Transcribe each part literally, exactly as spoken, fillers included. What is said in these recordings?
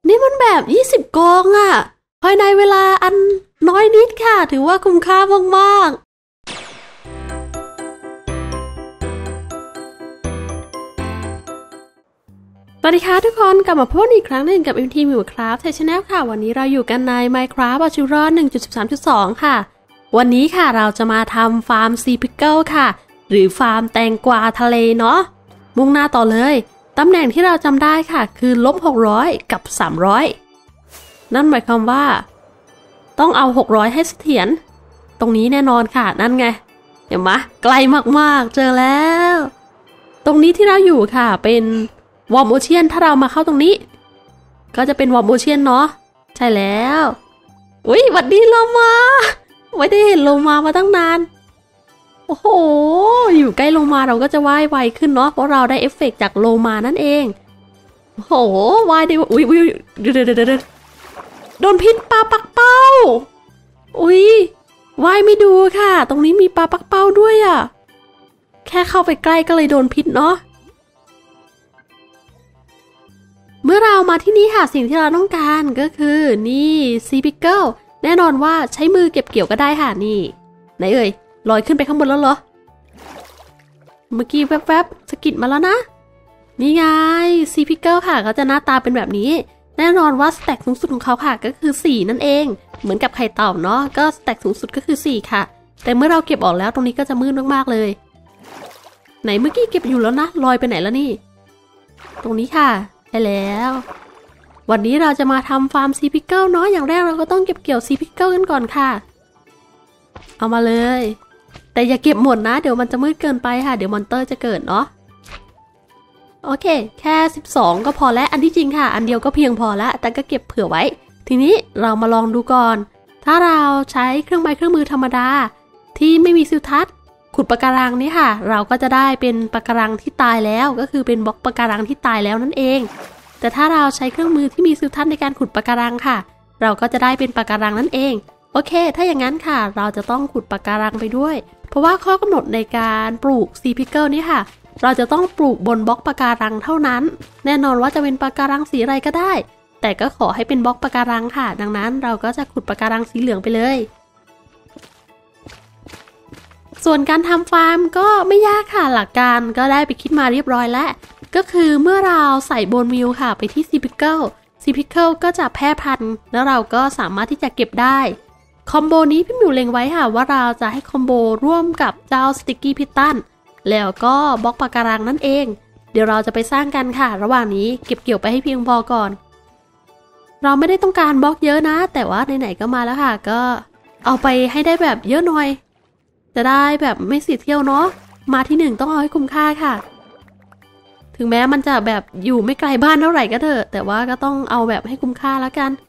นี่มันแบบยี่สิบกองอะภายในเวลาอันน้อยนิดค่ะถือว่าคุ้มค่ามากๆสวัสดีค่ะทุกคนกลับมาพบอีกครั้งหนึ่งกับ เอ็ม ที Minecraft Channel ค่ะวันนี้เราอยู่กันใน Minecraft เอาชีวิตรอด หนึ่งจุดสิบสามจุดสอง ค่ะวันนี้ค่ะเราจะมาทำฟาร์มซีพิกเกิลค่ะหรือฟาร์มแตงกวาทะเลเนาะมุ่งหน้าต่อเลยตำแหน่งที่เราจำได้ค่ะคือลบหกร้อยกับสามร้อยนั่นหมายความว่าต้องเอาหกร้อยให้เสถียรตรงนี้แน่นอนค่ะนั่นไงเห็นไหมไกลมากๆเจอแล้วตรงนี้ที่เราอยู่ค่ะเป็นวอร์มโอเชียนถ้าเรามาเข้าตรงนี้ก็จะเป็นวอร์มโอเชียนเนาะใช่แล้วอุ้ยหวัดดีโลมาไม่ได้เห็นโลมามาตั้งนานโอ้โหอยู่ใกล้โลมาเราก็จะว่ายไวขึ้นเนาะเพราะเราได้เอฟเฟกต์จากโลมานั่นเองโอ้โหว่ายได้อุ้ยอุ้ยเดี๋ยวเดี๋ยวเดี๋ยวโดนพิษปลาปักเป้าอุ้ยว่ายไม่ดูค่ะตรงนี้มีปลาปักเป้าด้วยอ่ะแค่เข้าไปใกล้ก็เลยโดนพิษเนาะเมื่อเรามาที่นี่ค่ะสิ่งที่เราต้องการก็คือนี่ซีพิกเกิลแน่นอนว่าใช้มือเก็บเกี่ยวก็ได้ค่ะนี่ไหนเอ่ยลอยขึ้นไปข้างบนแล้วเหรอเมื่อกี้แวบๆสกิดมาแล้วนะนี่ไงซีพิกเกิลค่ะเขาจะหน้าตาเป็นแบบนี้แน่นอนว่าสแต็กสูงสุดของเขาค่ะก็คือสี่นั่นเองเหมือนกับไข่เต่าเนาะก็สแต็กสูงสุดก็คือสี่ค่ะแต่เมื่อเราเก็บออกแล้วตรงนี้ก็จะมืดมากๆเลยไหนเมื่อกี้เก็บอยู่แล้วนะลอยไปไหนแล้วนี่ตรงนี้ค่ะได้แล้ววันนี้เราจะมาทำฟาร์มซีพิกเกิลเนาะอย่างแรกเราก็ต้องเก็บเกี่ยวซีพิกเกิลกันก่อนค่ะเอามาเลยแต่อย่าเก็บหมดนะเดี๋ยวมันจะมืดเกินไปค่ะเดี๋ยวมอนเตอร์จะเกิดเนาะโอเคแค่สิบสองก็พอแล้วอันที่จริงค่ะอันเดียวก็เพียงพอแล้วแต่ก็เก็บเผื่อไว้ทีนี้เรามาลองดูก่อนถ้าเราใช้เครื่องไม้เครื่องมือธรรมดาที่ไม่มีซิลทัศน์ขุดปะการังนี่ค่ะเราก็จะได้เป็นปะการังที่ตายแล้วก็คือเป็นบล็อกปะการังที่ตายแล้วนั่นเองแต่ถ้าเราใช้เครื่องมือที่มีซิลทัศน์ในการขุดปะการังค่ะเราก็จะได้เป็นปะการังนั่นเองโอเคถ้าอย่างนั้นค่ะเราจะต้องขุดปะการังไปด้วยเพราะว่าข้อกำหนดในการปลูกซีพิกเกิลนี่ค่ะเราจะต้องปลูกบนบล็อกปะการังเท่านั้นแน่นอนว่าจะเป็นปะการังสีอะไรก็ได้แต่ก็ขอให้เป็นบล็อกปะการังค่ะดังนั้นเราก็จะขุดปะการังสีเหลืองไปเลยส่วนการทำฟาร์มก็ไม่ยากค่ะหลักการก็ได้ไปคิดมาเรียบร้อยแล้วก็คือเมื่อเราใส่โบนมิลค่ะไปที่ซีพิกเกิลซีพิกเกิลก็จะแพร่พันธุ์แล้วเราก็สามารถที่จะเก็บได้คอมโบนี้พี่หมิวเล็งไว้ค่ะว่าเราจะให้คอมโบร่วมกับเจ้าสติกกี้พิตตันแล้วก็บล็อกปะการังนั่นเองเดี๋ยวเราจะไปสร้างกันค่ะระหว่างนี้เก็บเกี่ยวไปให้เพียงพอก่อนเราไม่ได้ต้องการบล็อกเยอะนะแต่ว่าไหนๆก็มาแล้วค่ะก็เอาไปให้ได้แบบเยอะหน่อยจะได้แบบไม่เสียเที่ยวเนาะมาที่หนึ่งต้องเอาให้คุ้มค่าค่ะถึงแม้มันจะแบบอยู่ไม่ไกลบ้านเท่าไหร่ก็เถอะแต่ว่าก็ต้องเอาแบบให้คุ้มค่าแล้วกัน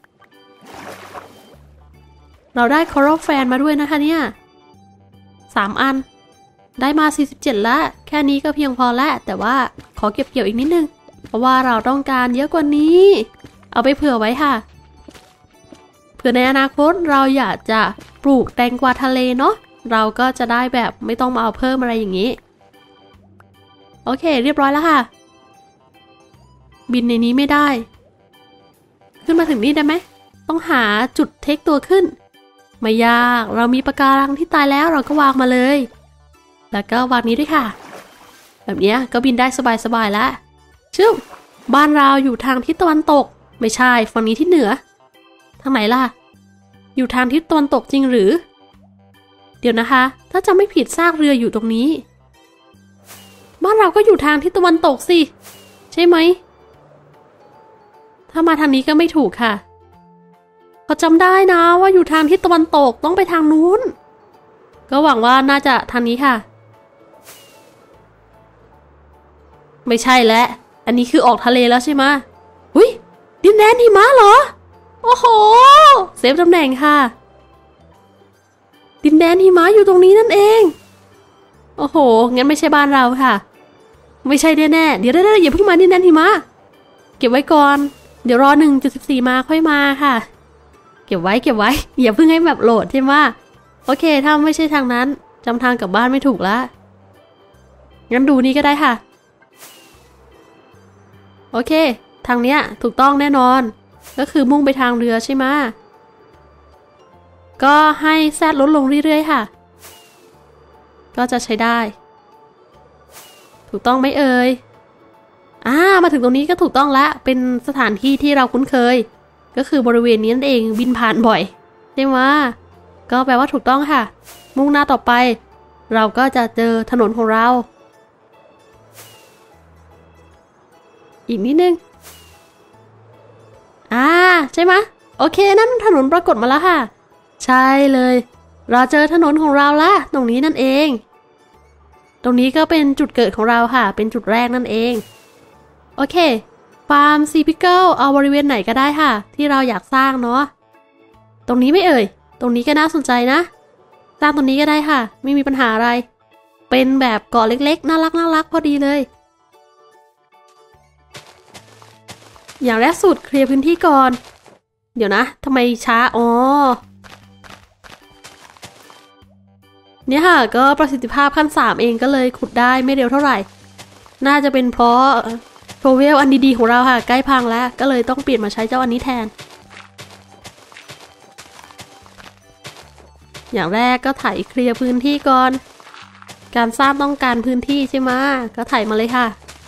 เราได้คอรัลแฟนมาด้วยนะคะเนี่ยสามอันได้มาสี่สิบเจ็ดแล้วแค่นี้ก็เพียงพอแล้วแต่ว่าขอเก็บเกี่ยวอีกนิดนึงเพราะว่าเราต้องการเยอะกว่านี้เอาไปเผื่อไว้ค่ะเผื่อในอนาคตเราอยากจะปลูกแตงกวาทะเลเนาะเราก็จะได้แบบไม่ต้องมาเอาเพิ่มอะไรอย่างนี้โอเคเรียบร้อยแล้วค่ะบินในนี้ไม่ได้ขึ้นมาถึงนี่ได้ไหมต้องหาจุดเทคตัวขึ้นไม่ยากเรามีปะการังที่ตายแล้วเราก็วางมาเลยแล้วก็วางนี้ด้วยค่ะแบบนี้ก็บินได้สบายๆแล้วชื่อบ้านเราอยู่ทางทิศตะวันตกไม่ใช่ฝั่งนี้ที่เหนือทางไหนล่ะอยู่ทางทิศตะวันตกจริงหรือเดี๋ยวนะคะถ้าจะไม่ผิดซากเรืออยู่ตรงนี้บ้านเราก็อยู่ทางทิศตะวันตกสิใช่ไหมถ้ามาทางนี้ก็ไม่ถูกค่ะเขาจำได้นะว่าอยู่ทางทิศตะวันตกต้องไปทางนู้นก็หวังว่าน่าจะทางนี้ค่ะไม่ใช่แล้วอันนี้คือออกทะเลแล้วใช่ไหมหุ้ยดินแดนหิมะเหรอโอ้โหเซฟตำแหน่งค่ะดินแดนหิมะอยู่ตรงนี้นั่นเองโอ้โหงั้นไม่ใช่บ้านเราค่ะไม่ใช่แน่ๆเดี๋ยวได้ๆอย่าเพิ่งมาดินแดนหิมะเก็บไว้ก่อนเดี๋ยวรอ หนึ่งจุดสิบสี่ มาค่อยมาค่ะเก็บไว้เก็บไว้อย่าเพิ่งให้แบบโหลดใช่ไหมโอเคถ้าไม่ใช่ทางนั้นจำทางกลับบ้านไม่ถูกแล้วงั้นดูนี่ก็ได้ค่ะโอเคทางเนี้ยถูกต้องแน่นอนก็คือมุ่งไปทางเรือใช่ไหมก็ให้แซดลดลงเรื่อยๆค่ะก็จะใช้ได้ถูกต้องไหมเอ่ยอ่ามาถึงตรงนี้ก็ถูกต้องละเป็นสถานที่ที่เราคุ้นเคยก็คือบริเวณนี้นั่นเองบินผ่านบ่อยใช่ไหมก็แปลว่าถูกต้องค่ะมุ่งหน้าต่อไปเราก็จะเจอถนนของเราอีกนิดนึงอ่าใช่ไหมโอเคนั่นถนนปรากฏมาแล้วค่ะใช่เลยเราเจอถนนของเราละตรงนี้นั่นเองตรงนี้ก็เป็นจุดเกิดของเราค่ะเป็นจุดแรกนั่นเองโอเคฟาร์มซีพิเกิลเอาบริเวณไหนก็ได้ค่ะที่เราอยากสร้างเนาะตรงนี้ไม่เอ่ยตรงนี้ก็น่าสนใจนะสร้างตรงนี้ก็ได้ค่ะไม่มีปัญหาอะไรเป็นแบบเกาะเล็กๆน่ารักน่ารักพอดีเลยอย่างแรกสุดเคลียร์พื้นที่ก่อนเดี๋ยวนะทำไมช้าอ๋อเนี่ยค่ะก็ประสิทธิภาพขั้นสามเองก็เลยขุดได้ไม่เร็วเท่าไหร่น่าจะเป็นเพราะโทเวลอันดีๆของเราค่ะใกล้พังแล้วก็เลยต้องเปลี่ยนมาใช้เจ้าอันนี้แทนอย่างแรกก็ไถเคลียร์พื้นที่ก่อนการสร้างต้องการพื้นที่ใช่ไหมก็ไถมาเลยค่ะ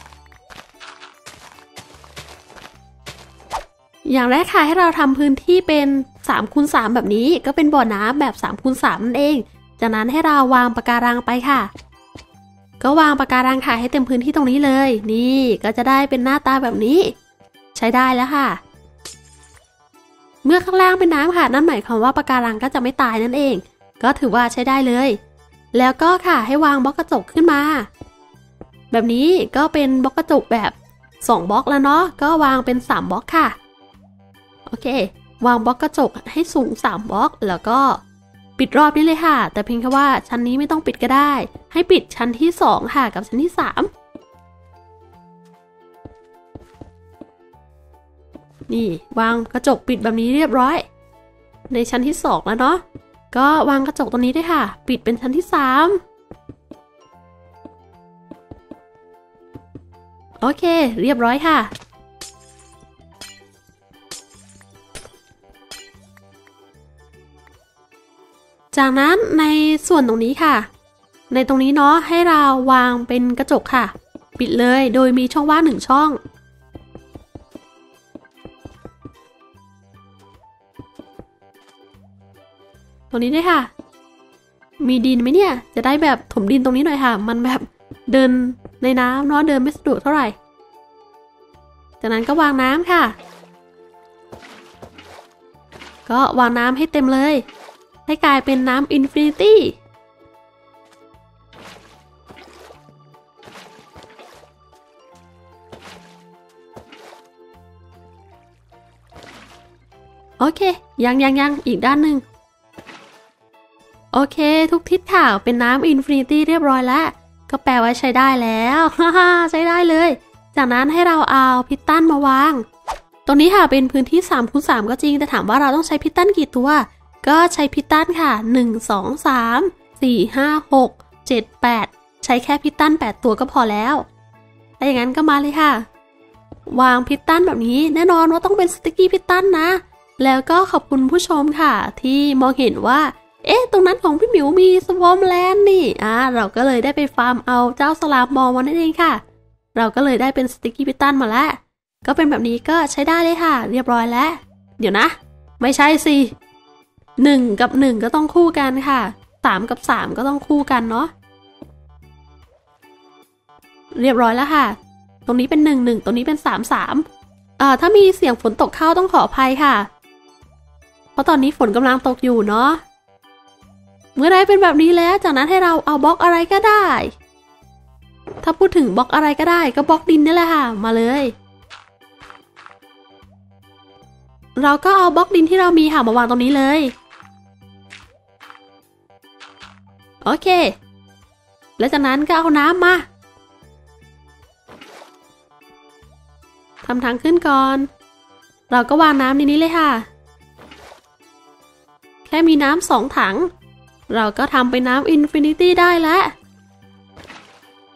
อย่างแรกค่ะให้เราทำพื้นที่เป็นสามคูณสามแบบนี้ก็เป็นบ่อน้ำแบบสามคูณสามนั่นเองจากนั้นให้เราวางปะการังไปค่ะก็วางปะการังค่ะให้เต็มพื้นที่ตรงนี้เลยนี่ก็จะได้เป็นหน้าตาแบบนี้ใช้ได้แล้วค่ะเมื่อข้างล่างเป็นน้ำค่ะนั่นหมายความว่าปะการังก็จะไม่ตายนั่นเองก็ถือว่าใช้ได้เลยแล้วก็ค่ะให้วางบล็อกกระจกขึ้นมาแบบนี้ก็เป็นบล็อกกระจกแบบสองบล็อกแล้วเนาะก็วางเป็นสามบล็อกค่ะโอเควางบล็อกกระจกให้สูงสามบล็อกแล้วก็ปิดรอบนี้เลยค่ะแต่เพียงแค่ว่าชั้นนี้ไม่ต้องปิดก็ได้ให้ปิดชั้นที่สองค่ะกับชั้นที่สามนี่วางกระจกปิดแบบนี้เรียบร้อยในชั้นที่สองแล้วเนาะก็วางกระจกตรงนี้ด้วยค่ะปิดเป็นชั้นที่สามโอเคเรียบร้อยค่ะจากนั้นในส่วนตรงนี้ค่ะในตรงนี้เนาะให้เราวางเป็นกระจกค่ะปิดเลยโดยมีช่องว่างหนึ่งช่องตรงนี้ด้วยค่ะมีดินไหมเนี่ยจะได้แบบถมดินตรงนี้หน่อยค่ะมันแบบเดินในน้ำเนาะเดินไม่สะดวกเท่าไหร่จากนั้นก็วางน้ำค่ะก็วางน้ำให้เต็มเลยให้กลายเป็นน้ำอินฟินิตี้โอเคยังยังยังอีกด้านหนึ่งโอเคทุกทิศค่ะเป็นน้ำอินฟินิตี้เรียบร้อยแล้วก็แปลว่าใช้ได้แล้วฮ่าฮ่าใช้ได้เลยจากนั้นให้เราเอาพิตตันมาวางตรงนี้ค่ะเป็นพื้นที่สามคูณสามก็จริงแต่ถามว่าเราต้องใช้พิตตันกี่ตัวก็ใช้พิตตันค่ะหนึ่ง สอง สาม สี่ ห้า หก เจ็ด แปดใช้แค่พิตตันแปดตัวก็พอแล้วถ้าอย่างนั้นก็มาเลยค่ะวางพิตตันแบบนี้แน่นอนว่าต้องเป็นสติ๊กกี้พิตตันนะแล้วก็ขอบคุณผู้ชมค่ะที่มองเห็นว่าเอ๊ะตรงนั้นของพี่หมิวมีสวอมแลนด์นี่อ่าเราก็เลยได้ไปฟาร์มเอาเจ้าสลามมอมานั่นเองค่ะเราก็เลยได้เป็นสติ๊กกี้พิตตันมาแล้วก็เป็นแบบนี้ก็ใช้ได้เลยค่ะเรียบร้อยแล้วเดี๋ยวนะไม่ใช่สิหนึ่งกับหนึ่งก็ต้องคู่กันค่ะสามกับสามก็ต้องคู่กันเนาะเรียบร้อยแล้วค่ะตรงนี้เป็นหนึ่ง หนึ่งตรงนี้เป็นสาม สามอ่าถ้ามีเสียงฝนตกเข้าต้องขออภัยค่ะเพราะตอนนี้ฝนกำลังตกอยู่เนาะเมื่อได้เป็นแบบนี้แล้วจากนั้นให้เราเอาบล็อกอะไรก็ได้ถ้าพูดถึงบล็อกอะไรก็ได้ก็บล็อกดินนี่แหละค่ะมาเลยเราก็เอาบล็อกดินที่เรามีค่ะมาวางตรงนี้เลยโอเคแล้วจากนั้นก็เอาน้ำมาทำทางขึ้นก่อนเราก็วางน้ำในนี้เลยค่ะแค่มีน้ำสองถังเราก็ทำเป็นน้ำอินฟินิตี้ได้แล้ว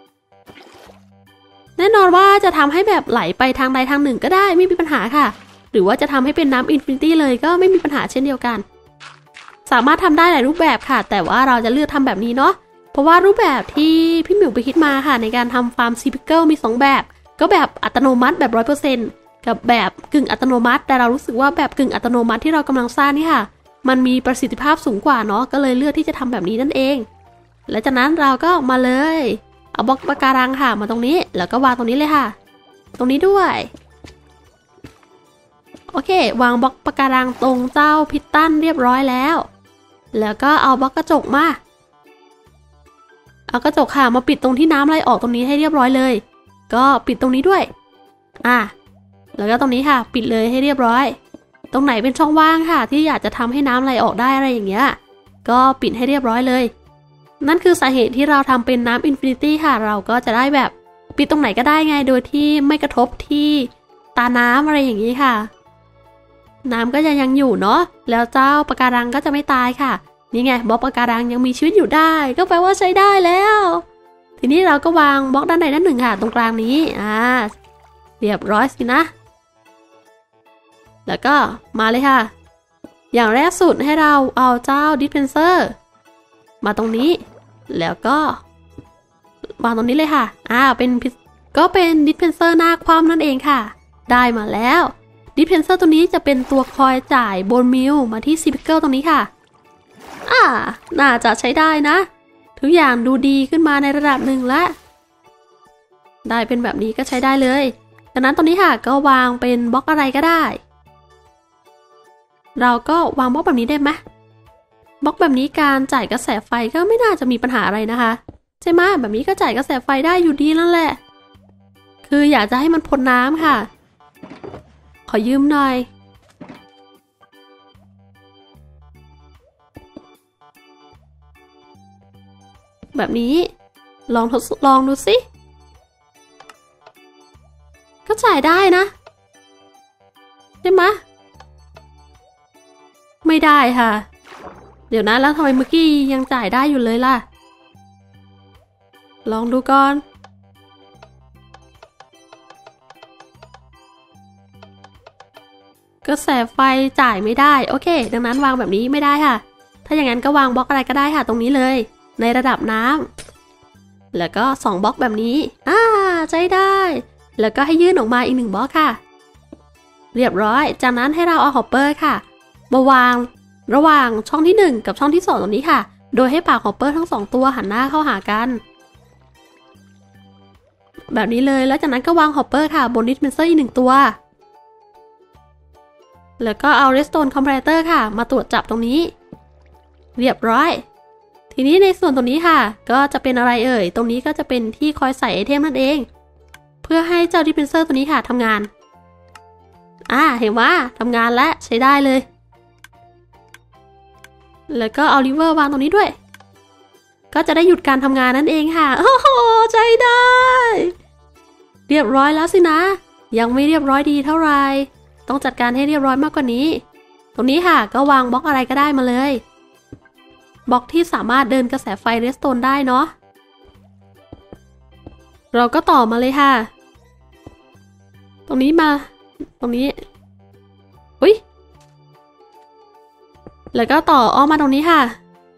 แน่นอนว่าจะทำให้แบบไหลไปทางใดทางหนึ่งก็ได้ไม่มีปัญหาค่ะโรือว่าจะทำให้เป็นน้ำอินฟินิตี้เลยก็ไม่มีปัญหาเช่นเดียวกันสามารถทำได้หลายรูปแบบค่ะแต่ว่าเราจะเลือกทำแบบนี้เนาะเพราะว่ารูปแบบที่พี่หมิวไปคิดมาค่ะในการทำฟาร์มซีพิเกิลมีสองแบบก็แบบอัตโนมัติแบบ ร้อยเปอร์เซ็นต์ กับแบบกึ่งอัตโนมัติแต่เรารู้สึกว่าแบบกึ่งอัตโนมัติที่เรากำลังสร้างนี่ค่ะมันมีประสิทธิภาพสูงกว่าเนาะก็เลยเลือกที่จะทำแบบนี้นั่นเองและจากนั้นเราก็มาเลยเอาบล็อกปะการังค่ะมาตรงนี้แล้วก็วางตรงนี้เลยค่ะตรงนี้ด้วยโอเควางบล็อกปะการังตรงเจ้าพิตตันเรียบร้อยแล้วแล้วก็เอาบล็อกกระจกมาเอากระจกค่ะมาปิดตรงที่น้ำไหลออกตรงนี้ให้เรียบร้อยเลยก็ปิดตรงนี้ด้วยอ่ะแล้วก็ตรงนี้ค่ะปิดเลยให้เรียบร้อยตรงไหนเป็นช่องว่างค่ะที่อยากจะทำให้น้ำไหลออกได้อะไรอย่างเงี้ยก็ปิดให้เรียบร้อยเลยนั่นคือสาเหตุที่เราทำเป็นน้ำอินฟินิตี้ค่ะเราก็จะได้แบบปิดตรงไหนก็ได้ไงโดยที่ไม่กระทบที่ตาน้ำอะไรอย่างนี้ค่ะน้ำก็จะยังอยู่เนาะแล้วเจ้าปะการังก็จะไม่ตายค่ะนี่ไงบล็อกปะการังยังมีชีวิตอยู่ได้ก็แปลว่าใช้ได้แล้วทีนี้เราก็วางบล็อกด้านใดด้านหนึ่งค่ะตรงกลางนี้อ่าเรียบร้อยสินะแล้วก็มาเลยค่ะอย่างแรกสุดให้เราเอาเจ้าดิสเพนเซอร์มาตรงนี้แล้วก็วางตรงนี้เลยค่ะอ่าเป็นก็เป็นดิสเพนเซอร์หน้าคว่ำนั่นเองค่ะได้มาแล้วดิสเพนเซอร์ตัวนี้จะเป็นตัวคอยจ่ายโบนมิลมาที่ซีพิเกิลตรงนี้ค่ะอ่าน่าจะใช้ได้นะทุกอย่างดูดีขึ้นมาในระดับหนึ่งแล้วได้เป็นแบบนี้ก็ใช้ได้เลยดังนั้นตรงนี้ค่ะก็วางเป็นบล็อกอะไรก็ได้เราก็วางบล็อกแบบนี้ได้ไหมบล็อกแบบนี้การจ่ายกระแสไฟก็ไม่น่าจะมีปัญหาอะไรนะคะใช่ไหมแบบนี้ก็จ่ายกระแสไฟได้อยู่ดีนั่นแหละคืออยากจะให้มันพ้นน้ำค่ะขอยืมหน่อยแบบนี้ลองทดลองดูสิก็จ่ายได้นะใช่ไหมไม่ได้ค่ะเดี๋ยวนะแล้วทำไมเมื่อกี้ยังจ่ายได้อยู่เลยล่ะลองดูก่อนกระแสไฟจ่ายไม่ได้โอเคดังนั้นวางแบบนี้ไม่ได้ค่ะถ้าอย่างนั้นก็วางบล็อกอะไรก็ได้ค่ะตรงนี้เลยในระดับน้ำแล้วก็สองบล็อกแบบนี้อ่าใช้ได้แล้วก็ให้ยื่นออกมาอีกหนึ่งบล็อกค่ะเรียบร้อยจากนั้นให้เราเอาฮอปเปอร์ค่ะมาวางระหว่างช่องที่หนึ่งกับช่องที่สองตรงนี้ค่ะโดยให้ปากฮอปเปอร์ทั้งสองตัวหันหน้าเข้าหากันแบบนี้เลยแล้วจากนั้นก็วางฮอปเปอร์ค่ะบนดิสเพนเซอร์อีกหนึ่งตัวแล้วก็เอาเรสโตนคอมเพรสเตอร์ค่ะมาตรวจจับตรงนี้เรียบร้อยทีนี้ในส่วนตรงนี้ค่ะก็จะเป็นอะไรเอ่ยตรงนี้ก็จะเป็นที่คอยใส่ไอเทมนั่นเองเพื่อให้เจ้าดิสเพนเซอร์ตัวนี้ค่ะทำงานอ่าเห็นว่าทำงานและใช้ได้เลยแล้วก็เอาลิเวอร์วางตรงนี้ด้วยก็จะได้หยุดการทำงานนั่นเองค่ะโอ้โหใช้ได้เรียบร้อยแล้วสินะยังไม่เรียบร้อยดีเท่าไหร่ต้องจัดการให้เรียบร้อยมากกว่านี้ตรงนี้ค่ะก็วางบล็อกอะไรก็ได้มาเลยบล็อกที่สามารถเดินกระแสไฟเรสโตนได้เนาะเราก็ต่อมาเลยค่ะตรงนี้มาตรงนี้อุ๊ยแล้วก็ต่ออ้อมมาตรงนี้ค่ะ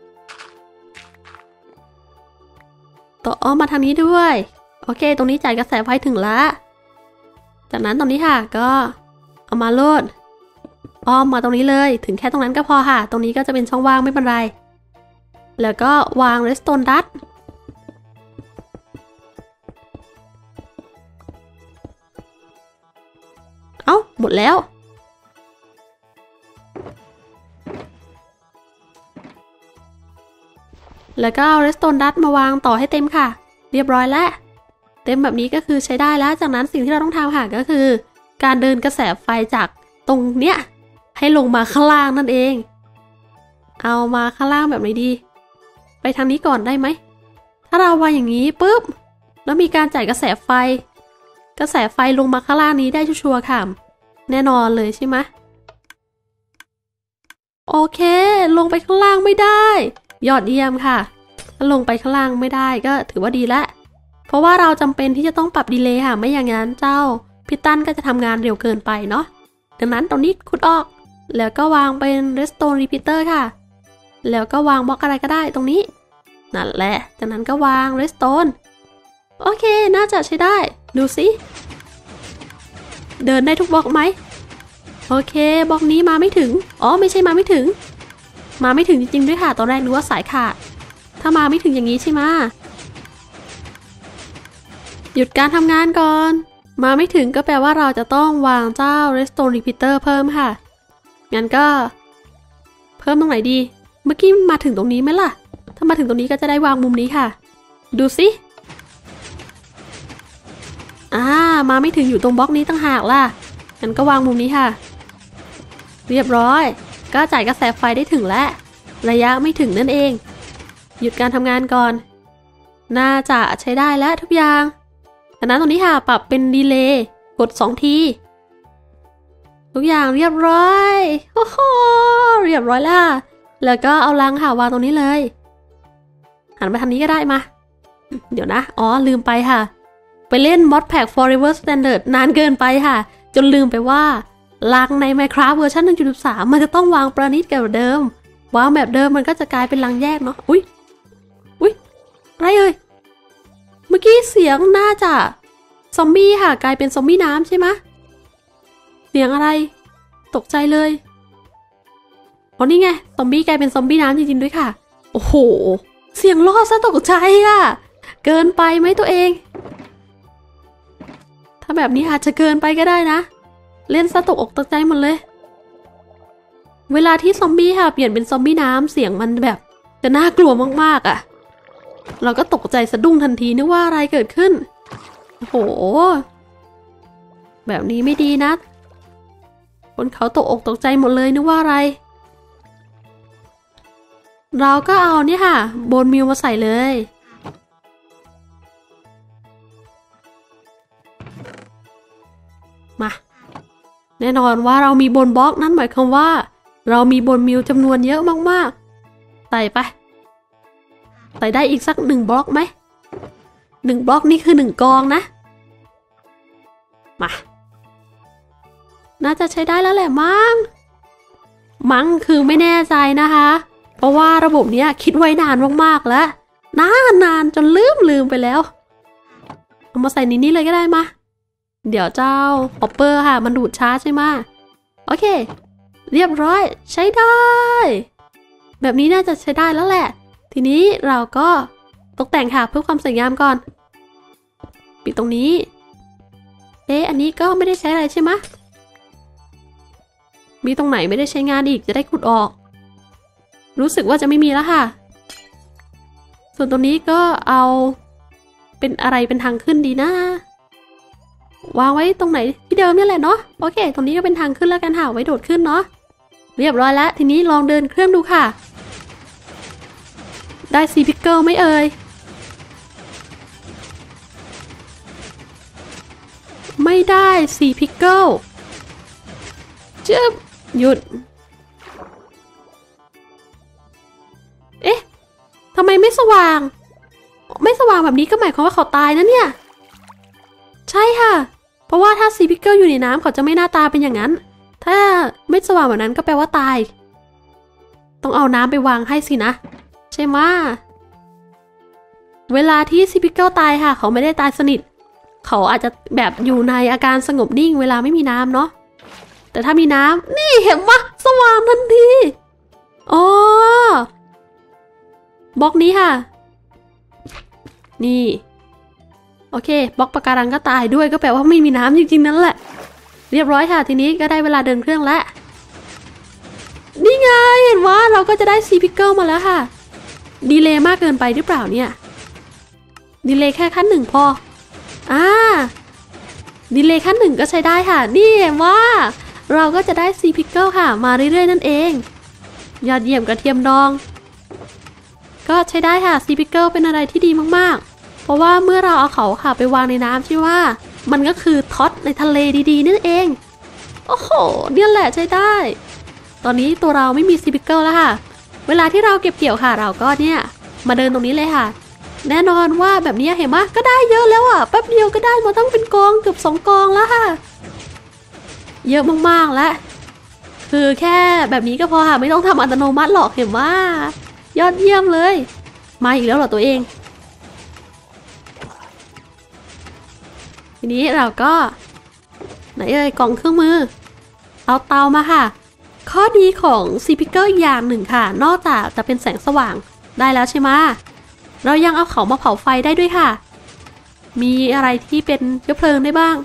ต่ออ้อมมาทางนี้ด้วยโอเคตรงนี้จ่ายกระแสไฟถึงแล้วจากนั้นตรงนี้ค่ะก็เอามาโลดอ้อมมาตรงนี้เลยถึงแค่ตรงนั้นก็พอค่ะตรงนี้ก็จะเป็นช่องว่างไม่เป็นไรแล้วก็วางเรสโตนดัตเอ้าหมดแล้วแล้วก็เอาเรสโตนดัตมาวางต่อให้เต็มค่ะเรียบร้อยแล้วเต็มแบบนี้ก็คือใช้ได้แล้วจากนั้นสิ่งที่เราต้องทำค่ะก็คือการเดินกระแสไฟจากตรงเนี้ยให้ลงมาข้างล่างนั่นเองเอามาข้างล่างแบบไหนดีไปทางนี้ก่อนได้ไหมถ้าเราวางอย่างนี้ปุ๊บแล้วมีการจ่ายกระแสไฟกระแสไฟลงมาข้างล่างนี้ได้ชัวร์ๆค่ะแน่นอนเลยใช่ไหมโอเคลงไปข้างล่างไม่ได้ยอดเยี่ยมค่ะถ้าลงไปข้างล่างไม่ได้ก็ถือว่าดีแล้วเพราะว่าเราจำเป็นที่จะต้องปรับดีเลย์ค่ะไม่อย่างนั้นเจ้าพิตตันก็จะทำงานเร็วเกินไปเนาะดังนั้นตรงนี้ขุดออกแล้วก็วางเป็น redstone repeater ค่ะแล้วก็วางบล็อกอะไรก็ได้ตรงนี้นั่นแหละจากนั้นก็วาง redstone โอเคน่าจะใช้ได้ดูสิเดินได้ทุกบล็อกไหมโอเคบล็อกนี้มาไม่ถึงอ๋อไม่ใช่มาไม่ถึงมาไม่ถึงจริงๆด้วยค่ะตอนแรกนึกว่าสายขาดถ้ามาไม่ถึงอย่างนี้ใช่ไหมหยุดการทำงานก่อนมาไม่ถึงก็แปลว่าเราจะต้องวางเจ้า redstone repeater เพิ่มค่ะงั้นก็เพิ่มตรงไหนดีเมื่อกี้มาถึงตรงนี้ไหมล่ะถ้ามาถึงตรงนี้ก็จะได้วางมุมนี้ค่ะดูสิอ่ามาไม่ถึงอยู่ตรงบล็อกนี้ตั้งหากล่ะงั้นก็วางมุมนี้ค่ะเรียบร้อยก็จ่ายกระแสไฟได้ถึงแล้วระยะไม่ถึงนั่นเองหยุดการทำงานก่อนน่าจะใช้ได้แล้วทุกอย่างดังนั้นตรงนี้ค่ะปรับเป็นดีเลย์กดสองทีทุกอย่างเรียบร้อยโอ้โหเรียบร้อยแล้วแล้วก็เอาลังค่ะวางตรงนี้เลยหันไปทางนี้ก็ได้มาเดี๋ยวนะอ๋อลืมไปค่ะไปเล่น Modpack Forever Standard นานเกินไปค่ะจนลืมไปว่าลังใน Minecraft เวอร์ชัน หนึ่งจุดสาม มันจะต้องวางประณีตกับเดิมวางแบบเดิมมันก็จะกลายเป็นลังแยกเนาะอุ๊ยอุ๊ยอะไรเอ่ยเมื่อกี้เสียงน่าจะซอมบี้ค่ะกลายเป็นซอมบี้น้ำใช่ไหมเสียงอะไรตกใจเลยอ๋อนี่ไงซอมบี้กลายเป็นซอมบี้น้ำจริงๆด้วยค่ะโอ้โหเสียงล่อซะตกใจอ่ะเกินไปไหมตัวเองถ้าแบบนี้อาจจะเกินไปก็ได้นะเล่นซะตกอกตกใจหมดเลยเวลาที่ซอมบี้ค่ะเปลี่ยนเป็นซอมบี้น้ำเสียงมันแบบจะน่ากลัวมากๆอ่ะเราก็ตกใจสะดุ้งทันทีนึกว่าอะไรเกิดขึ้นโอ้โหแบบนี้ไม่ดีนะคนเขาตกอกตกใจหมดเลยนึกว่าอะไรเราก็เอาเนี่ยค่ะโบนมิลมาใส่เลยมาแน่นอนว่าเรามีโบนบล็อกนั่นหมายความว่าเรามีโบนมิลจำนวนเยอะมากๆใส่ไปใส่ได้อีกสักหนึ่งบล็อกไหมหนึ่งบล็อกนี่คือหนึ่งกองนะมาน่าจะใช้ได้แล้วแหละมั้งมั้งคือไม่แน่ใจนะคะเพราะว่าระบบเนี้ยคิดไว้นานมากๆแล้วนานนานจนลืมลืมไปแล้วเอามาใส่ในนี้เลยก็ได้มาเดี๋ยวเจ้าฮอปเปอร์ค่ะมันดูดช้าใช่ไหมโอเคเรียบร้อยใช้ได้แบบนี้น่าจะใช้ได้แล้วแหละทีนี้เราก็ตกแต่งค่ะเพื่อความสวยงามก่อนปิดตรงนี้เอ๊ะอันนี้ก็ไม่ได้ใช้อะไรใช่ไหมมีตรงไหนไม่ได้ใช้งานอีกจะได้ขุดออกรู้สึกว่าจะไม่มีแล้วค่ะส่วนตรงนี้ก็เอาเป็นอะไรเป็นทางขึ้นดีนะวางไว้ตรงไหนที่เดิมนี่แหละเนาะโอเคตรงนี้ก็เป็นทางขึ้นแล้วกันค่ะไว้โดดขึ้นเนาะเรียบร้อยแล้วทีนี้ลองเดินเครื่องดูค่ะได้ซีพิกเกิลไหมเอ่ยไม่ได้ซีพิกเกิลจึ๊บหยุดเอ๊ะทำไมไม่สว่างไม่สว่างแบบนี้ก็หมายความว่าเขาตายนะเนี่ยใช่ค่ะเพราะว่าถ้าซีพิกเกิลอยู่ในน้ำเขาจะไม่หน้าตาเป็นอย่างนั้นถ้าไม่สว่างแบบนั้นก็แปลว่าตายต้องเอาน้ำไปวางให้สินะใช่ไหมเวลาที่ซีพิกเกิลตายค่ะเขาไม่ได้ตายสนิทเขาอาจจะแบบอยู่ในอาการสงบนิ่งเวลาไม่มีน้ำเนาะแต่ถ้ามีน้ำนี่เห็นปะสว่างทันทีอ๋อบล็อกนี้ค่ะนี่โอเคบล็อกปะการังก็ตายด้วยก็แปลว่าไม่มีน้ำจริงๆนั่นแหละเรียบร้อยค่ะทีนี้ก็ได้เวลาเดินเครื่องแล้วนี่ไงเห็นว่าเราก็จะได้ซีพิกเกิลมาแล้วค่ะดีเลย์มากเกินไปหรือเปล่าเนี่ยดีเลย์แค่ขั้นหนึ่งพออ่าดีเลย์ขั้นหนึ่งก็ใช้ได้ค่ะนี่เห็นว่าเราก็จะได้ซีพิกเกิลค่ะมาเรื่อยๆนั่นเองยอดเยี่ยมกระเทียมดองก็ใช้ได้ค่ะซีพิกเกิลเป็นอะไรที่ดีมากๆเพราะว่าเมื่อเราเอาเขาค่ะไปวางในน้ำใช่ว่ามันก็คือท็อตในทะเลดีๆนั่นเองโอ้โหเนี่ยแหละใช้ได้ตอนนี้ตัวเราไม่มีซีพิกเกิลแล้วค่ะเวลาที่เราเก็บเกี่ยวค่ะเราก็เนี่ยมาเดินตรงนี้เลยค่ะแน่นอนว่าแบบนี้เห็นไหมก็ได้เยอะแล้วอ่ะแป๊บเดียวก็ได้มาต้องเป็นกองเกือบสองกองแล้วค่ะเยอะมากๆแล้วคือแค่แบบนี้ก็พอค่ะไม่ต้องทำอัตโนมัติหรอกเห็นว่ายอดเยี่ยมเลยมาอีกแล้วเหรอตัวเองทีนี้เราก็ไหนเอ่ยกล่องเครื่องมือเอาเตามาค่ะข้อดีของซีพิเกอร์อย่างหนึ่งค่ะนอกจากจะเป็นแสงสว่างได้แล้วใช่ไหมเรายังเอาเขามาเผาไฟได้ด้วยค่ะมีอะไรที่เป็นเชื้อเพลิงได้บ้าง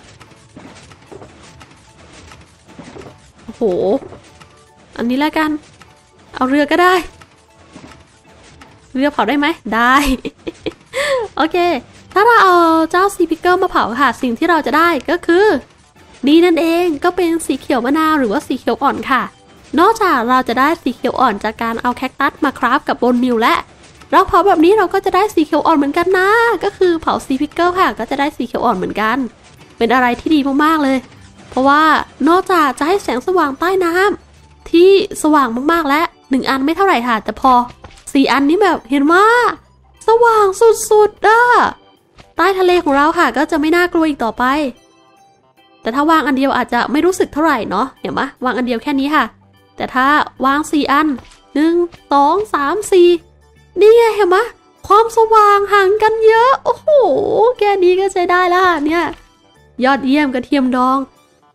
โอ้โหอันนี้แล้วกันเอาเรือก็ได้เรือเผาได้ไหมได้ โอเคถ้าเราเอาเจ้าซีพิเกอร์มาเผาค่ะสิ่งที่เราจะได้ก็คือนี่นั่นเองก็เป็นสีเขียวมะนาวหรือว่าสีเขียวอ่อนค่ะนอกจากเราจะได้สีเขียวอ่อนจากการเอาแคคตัสมาคราฟกับบนมิลและเราเผาแบบนี้เราก็จะได้สีเขียวอ่อนเหมือนกันนะก็คือเผาซีพิเกอร์ค่ะก็จะได้สีเขียวอ่อนเหมือนกันเป็นอะไรที่ดีมากๆเลยเพราะว่านอกจากจะให้แสงสว่างใต้น้ำที่สว่างมากๆและหนึ่งอันไม่เท่าไหร่ค่ะแต่พอสี่อันนี้แบบเห็นว่าสว่างสุดๆอ่ะใต้ทะเลของเราค่ะก็จะไม่น่ากลัวอีกต่อไปแต่ถ้าวางอันเดียวอาจจะไม่รู้สึกเท่าไหร่เนาะเห็นไหมวางอันเดียวแค่นี้ค่ะแต่ถ้าวางสี่อันหนึ่งสองสามสี่นี่ไงเห็นไหมความสว่างห่างกันเยอะโอ้โหแค่นี้ก็ใช้ได้แล้วเนี่ยยอดเยี่ยมกระเทียมดอง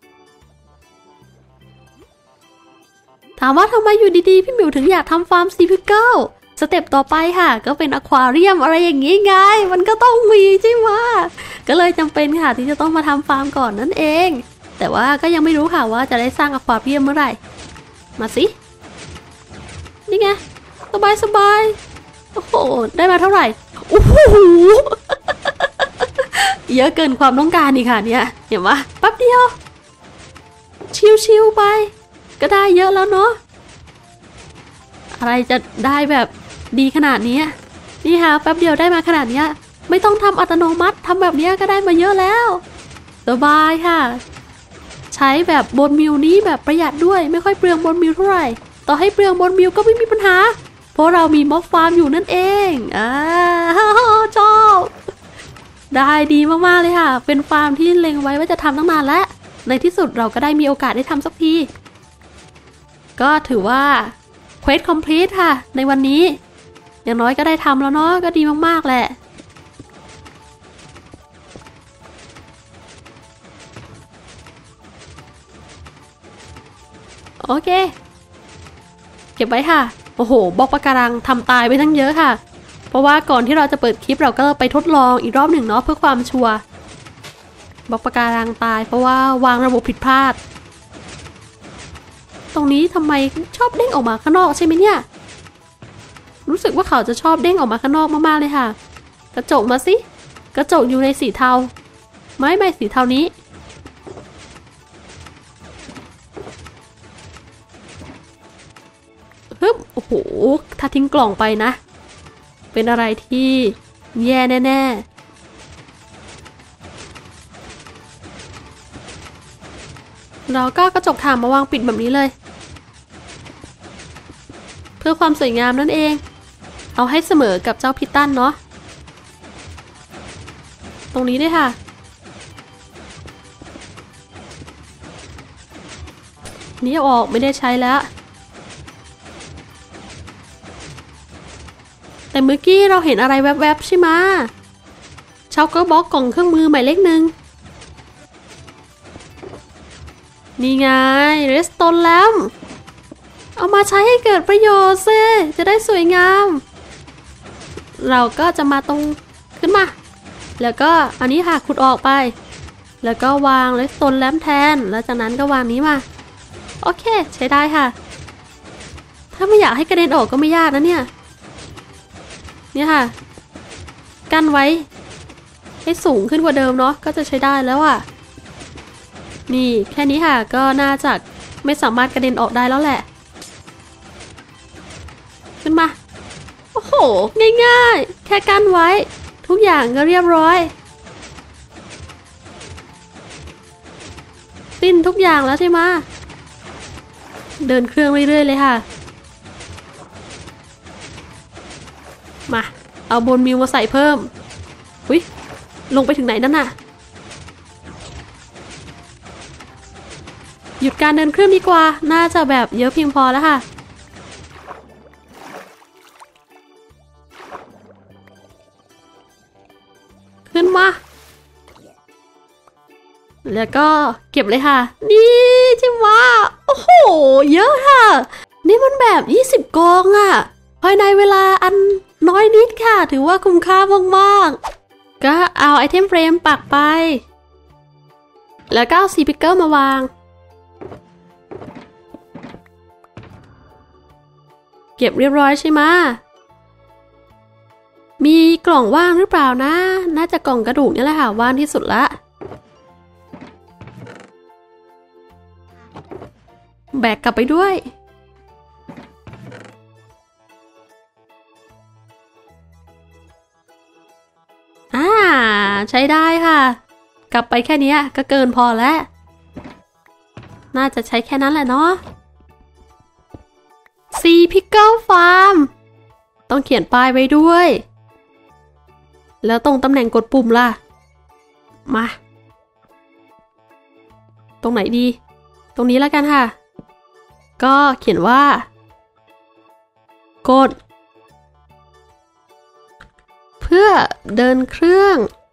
ถามว่าทำไมอยู่ดีๆพี่หมิวถึงอยากทำฟาร์มซีพิเกิลสเต็ปต่อไปค่ะก็เป็นอควาเรียมอะไรอย่างงี้ไงมันก็ต้องมีใช่ไหมก็เลยจำเป็นค่ะที่จะต้องมาทำฟาร์มก่อนนั่นเองแต่ว่าก็ยังไม่รู้ค่ะว่าจะได้สร้างอควาเรียมเมื่อไหร่มาสินี่ไงสบายสบายโอ้โหได้มาเท่าไหร่โอ้โห เยอะเกินความต้องการนี่ค่ะเนี่ยเห็นไหมแป๊บเดียวชิวๆไปก็ได้เยอะแล้วเนาะอะไรจะได้แบบดีขนาดนี้นี่ค่ะแป๊บเดียวได้มาขนาดนี้ไม่ต้องทำอัตโนมัติทำแบบนี้ก็ได้มาเยอะแล้วสบายค่ะใช้แบบบนมิลนี้แบบประหยัดด้วยไม่ค่อยเปลืองบนมิลเท่าไหร่ต่อให้เปลืองบนมิลก็ไม่มีปัญหาเพราะเรามีม็อบฟาร์มอยู่นั่นเองอ่าชอบได้ดีมากๆเลยค่ะเป็นฟาร์มที่เล็งไว้ว่าจะทำตั้งนานแล้วในที่สุดเราก็ได้มีโอกาสได้ทำสักทีก็ถือว่าเควสคอมพลีทค่ะในวันนี้อย่างน้อยก็ได้ทำแล้วเนาะก็ดีมากๆแหละโอเคเก็บไว้ค่ะโอ้โหบล็อกปะการังทำตายไปทั้งเยอะค่ะเพราะว่าก่อนที่เราจะเปิดคลิปเราก็ไปทดลองอีกรอบหนึ่งเนาะเพื่อความชัวร์บล็อกปะการังตายเพราะว่าวางระบบผิดพลาดตรงนี้ทำไมชอบเด้งออกมาข้างนอกใช่ไหมเนี่ยรู้สึกว่าเขาจะชอบเด้งออกมาข้างนอกมากๆเลยค่ะกระจกมาสิกระจกอยู่ในสีเทาไม่ไม่สีเทานี้ฮึบโอ้โหถ้าทิ้งกล่องไปนะเป็นอะไรที่แย่แน่ๆเราก็กระจกถ่านมาวางปิดแบบนี้เลยเพื่อความสวยงามนั่นเองเอาให้เสมอกับเจ้าพิตันเนาะตรงนี้ด้วยค่ะนี่เอาออกไม่ได้ใช้แล้วแต่เมื่อกี้เราเห็นอะไรแวบๆใช่ไหมช็อกเกอร์บ็อกกล่องเครื่องมือหมายเลขหนึ่งนี่ไงเรสโตนแลมเอามาใช้ให้เกิดประโยชน์ซิจะได้สวยงามเราก็จะมาตรงขึ้นมาแล้วก็อันนี้ค่ะขุดออกไปแล้วก็วางเรสโตนแลมแทนแล้วจากนั้นก็วางนี้มาโอเคใช้ได้ค่ะถ้าไม่อยากให้กระเด็นออกก็ไม่ยากนะเนี่ยเนี่ยค่ะกั้นไว้ให้สูงขึ้นกว่าเดิมเนาะก็จะใช้ได้แล้วอ่ะนี่แค่นี้ค่ะก็น่าจะไม่สามารถกระเด็นออกได้แล้วแหละขึ้นมาโอ้โหง่ายๆแค่กั้นไว้ทุกอย่างก็เรียบร้อยสิ้นทุกอย่างแล้วใช่ไหมเดินเครื่องเรื่อยๆเลยค่ะมาเอาบนมิวมาใส่เพิ่มอุ๊ยลงไปถึงไหนนั่นน่ะหยุดการเดินเครื่องดีกว่าน่าจะแบบเยอะเพียงพอแล้วค่ะขึ้นมาแล้วก็เก็บเลยค่ะนี่ที่ว่าโอ้โหเยอะค่ะนี่มันแบบยี่สิบกองอะภายในเวลาอันน้อยนิดค่ะถือว่าคุ้มค่ามากๆก็เอาไอเทมเฟรมปักไปแล้วก็เอาซีพิกเกอร์มาวางเก็บเรียบร้อยใช่ไหมมีกล่องว่างหรือเปล่านะน่าจะกล่องกระดูกนี่แหละค่ะว่างที่สุดละแบกกลับไปด้วยอ่าใช้ได้ค่ะกลับไปแค่นี้ก็เกินพอแล้วน่าจะใช้แค่นั้นแหละเนาะซีพิกเกิลฟาร์มต้องเขียนป้ายไว้ด้วยแล้วตรงตำแหน่งกดปุ่มล่ะมาตรงไหนดีตรงนี้แล้วกันค่ะก็เขียนว่ากดเพื่อเดินเครื่อง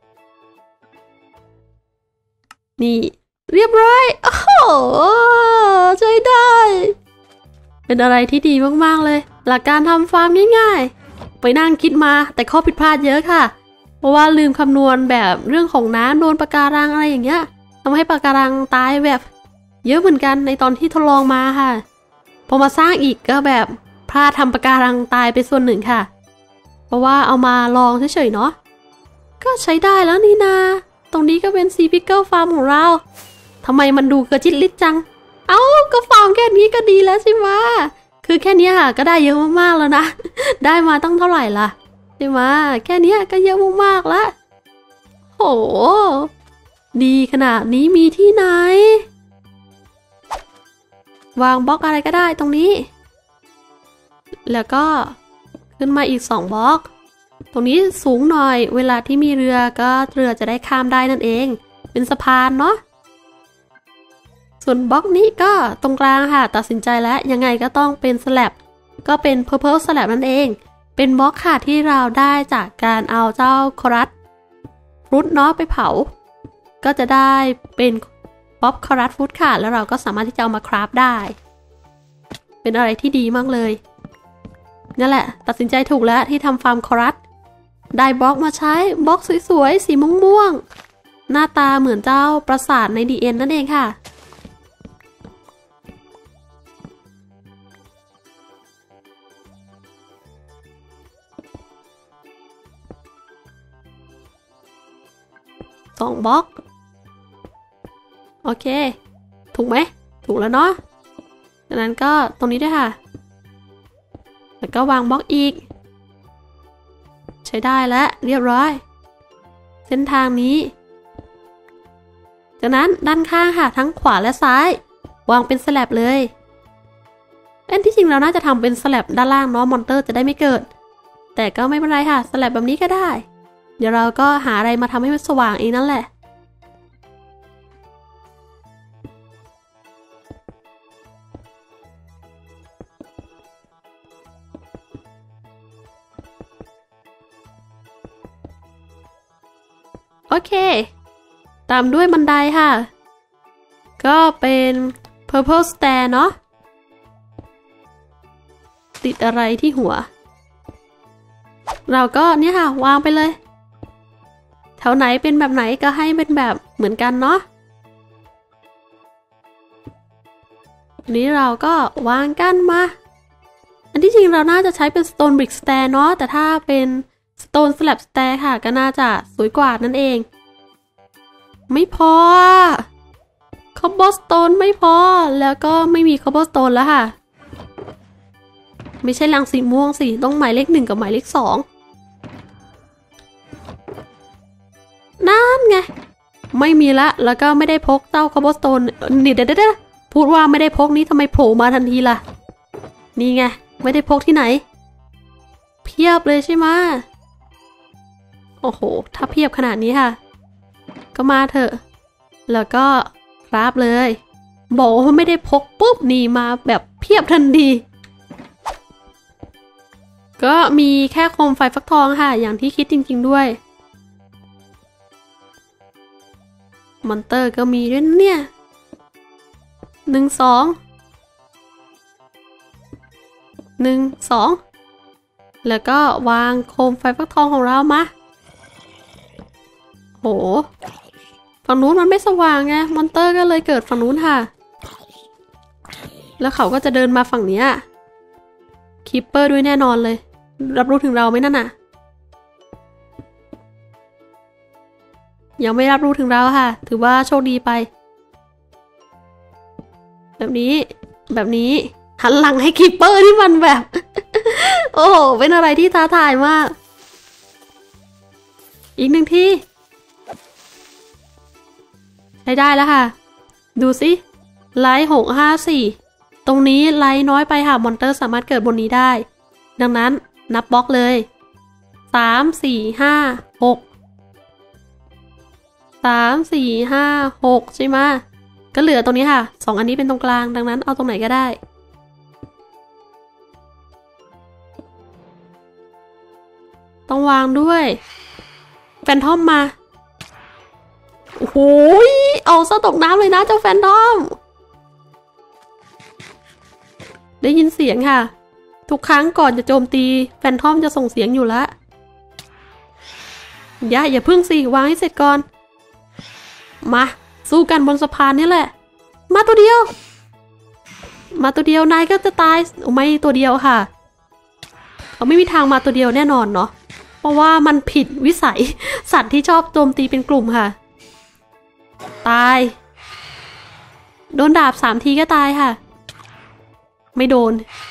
นี่เรียบร้อยโอ้โหใช้ได้เป็นอะไรที่ดีมากๆเลยหลักการทำฟาร์มง่ายๆไปนั่งคิดมาแต่ข้อผิดพลาดเยอะค่ะเพราะว่าลืมคำนวณแบบเรื่องของน้ำโดนปะการังอะไรอย่างเงี้ยทำให้ปะการังตายแบบเยอะเหมือนกันในตอนที่ทดลองมาค่ะพอมาสร้างอีกก็แบบพลาดทำปะการังตายไปส่วนหนึ่งค่ะเพราะว่าเอามาลองเฉยๆเนาะก็ใช้ได้แล้วนี่นาตรงนี้ก็เป็นซีพิกเกิลฟาร์มของเราทำไมมันดูกระจิตลิดจังเอ้าก็ฟาร์มแค่นี้ก็ดีแล้วใช่ไหมคือแค่นี้ค่ะก็ได้เยอะมากๆแล้วนะได้มาตั้งเท่าไหร่ล่ะใช่ไหมแค่นี้ก็เยอะมากๆแล้วโหดีขนาดนี้มีที่ไหนวางบล็อกอะไรก็ได้ตรงนี้แล้วก็ขึ้นมาอีกสองบล็อกตรงนี้สูงหน่อยเวลาที่มีเรือก็เรือจะได้ข้ามได้นั่นเองเป็นสะพานเนาะส่วนบล็อกนี้ก็ตรงกลางค่ะตัดสินใจแล้วยังไงก็ต้องเป็นสแลบก็เป็น Purple Slab นั่นเองเป็นบล็อกค่ะที่เราได้จากการเอาเจ้าคอรัสฟรุตเนาะไปเผาก็จะได้เป็นป๊อปคอรัสฟรุตค่ะแล้วเราก็สามารถที่จะเอามาคราฟได้เป็นอะไรที่ดีมากเลยนั่นแหละตัดสินใจถูกแล้วที่ทำฟาร์มคอรัสได้บล็อกมาใช้บล็อกสวยๆสีม่วงๆหน้าตาเหมือนเจ้าปราสาทใน ดี เอ็น นั่นเองค่ะสองบล็อกโอเคถูกไหมถูกแล้วเนาะจากนั้นก็ตรงนี้ด้วยค่ะแล้วก็วางบล็อกอีกใช้ได้แล้วเรียบร้อยเส้นทางนี้จากนั้นด้านข้างค่ะทั้งขวาและซ้ายวางเป็นสแลบเลยเอ้นที่จริงเราน่าจะทำเป็นสแลบด้านล่างเนาะมอนเตอร์จะได้ไม่เกิดแต่ก็ไม่เป็นไรค่ะสแลบแบบนี้ก็ได้เดี๋ยวเราก็หาอะไรมาทำให้มันสว่างเองนั่นแหละโอเคตามด้วยบันไดค่ะก็เป็น Purple Stair เนาะติดอะไรที่หัวเราก็เนี่ยค่ะวางไปเลยแถวไหนเป็นแบบไหนก็ให้เป็นแบบเหมือนกันเนาะนี้เราก็วางกันมาอันที่จริงเราน่าจะใช้เป็น Stone Brick Stair เนาะแต่ถ้าเป็น Stone Slab Stair ค่ะก็น่าจะสวยกว่านั่นเองไม่พอ Cobblestone ไม่พอแล้วก็ไม่มี Cobblestone แล้วค่ะไม่ใช่รังสีม่วงสิต้องหมายเลขหนึ่งกับหมายเลขสองนั่นไงไม่มีละแล้วก็ไม่ได้พกเจ้า Cobblestone นี่เดี๋ยวๆพูดว่าไม่ได้พกนี้ทำไมโผล่มาทันทีล่ะนี่ไงไม่ได้พกที่ไหนเพียบเลยใช่ไหมโอ้โหถ้าเพียบขนาดนี้ค่ะก็มาเถอะแล้วก็คราฟเลยบอกว่าไม่ได้พกปุ๊บนี่มาแบบเพียบทันทีก็มีแค่โคมไฟฟักทองค่ะอย่างที่คิดจริงๆด้วยมอนเตอร์ก็มีด้วยเนี่ยหนึ่งสองหนึ่งสองแล้วก็วางโคมไฟฟักทองของเรามาโหฝั่งนู้นมันไม่สว่างไงมอนเตอร์ก็เลยเกิดฝั่งนู้นค่ะแล้วเขาก็จะเดินมาฝั่งนี้คีปเปอร์ด้วยแน่นอนเลยรับรู้ถึงเราไหมนั่นน่ะยังไม่รับรู้ถึงเราค่ะถือว่าโชคดีไปแบบนี้แบบนี้หันหลังให้คีปเปอร์ที่มันแบบ โอ้โหเป็นอะไรที่ท้าทายมากอีกหนึ่งที่ใช้ได้แล้วค่ะดูสิไลท์หกห้าสี่ตรงนี้ไลท์น้อยไปค่ะมอนเตอร์สามารถเกิดบนนี้ได้ดังนั้นนับบล็อกเลยสามสี่ห้าหกสามสี่ห้าหกใช่ไหมก็เหลือตรงนี้ค่ะสองอันนี้เป็นตรงกลางดังนั้นเอาตรงไหนก็ได้ต้องวางด้วยแฟนทอมมาโอ้โหเอาซะตกน้ำเลยนะเจ้าแฟนทอมได้ยินเสียงค่ะทุกครั้งก่อนจะโจมตีแฟนทอมจะส่งเสียงอยู่แล้วอย่าอย่าพึ่งสิวางให้เสร็จก่อนมาสู้กันบนสะพานนี่แหละมาตัวเดียวมาตัวเดียวนายก็จะตายไม่ตัวเดียวค่ะเขาไม่มีทางมาตัวเดียวแน่นอนเนาะเพราะว่ามันผิดวิสัยสัตว์ที่ชอบโจมตีเป็นกลุ่มค่ะตายโดนดาบสามทีก็ตายค่ะไม่โดน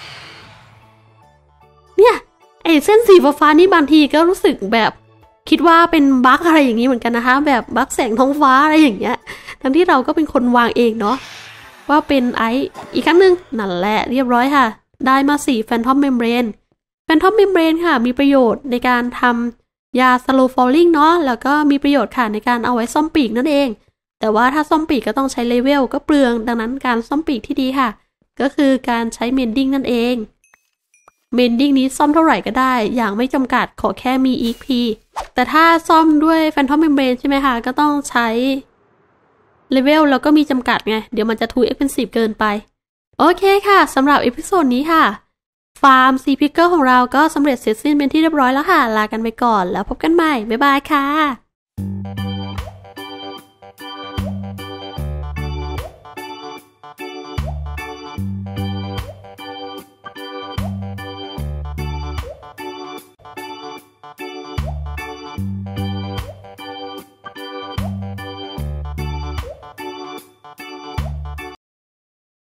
เนี่ยไอ้เส้นสีฟ้านี่บางทีก็รู้สึกแบบคิดว่าเป็นบั๊กอะไรอย่างนี้เหมือนกันนะคะแบบบั๊กแสงท้องฟ้าอะไรอย่างเงี้ยทั้งที่เราก็เป็นคนวางเองเนาะว่าเป็นไออีกครั้งหนึ่งนั่นแหละเรียบร้อยค่ะได้มาสี่แฟนทอมเมมเบรนแฟนทอมเมมเบรนค่ะมีประโยชน์ในการทำยาสโลว์ฟอลลิ่งเนาะแล้วก็มีประโยชน์ค่ะในการเอาไว้ซ่อมปีกนั่นเองแต่ว่าถ้าซ่อมปีกก็ต้องใช้เลเวลก็เปลืองดังนั้นการซ่อมปีกที่ดีค่ะก็คือการใช้เมนดิ้งนั่นเองเมนดิ้งนี้ซ่อมเท่าไหร่ก็ได้อย่างไม่จำกัดขอแค่มี อี พี แต่ถ้าซ่อมด้วยแฟนทอมเมมเบรนใช่ไหมคะก็ต้องใช้เลเวลแล้วก็มีจำกัดไงเดี๋ยวมันจะ too expensive เกินไปโอเคค่ะสำหรับเอพิโซดนี้ค่ะฟาร์มซีพิกเกอร์ของเราก็สำเร็จเสร็จสิ้นเป็นที่เรียบร้อยแล้วค่ะลากันไปก่อนแล้วพบกันใหม่บ๊ายบายค่ะ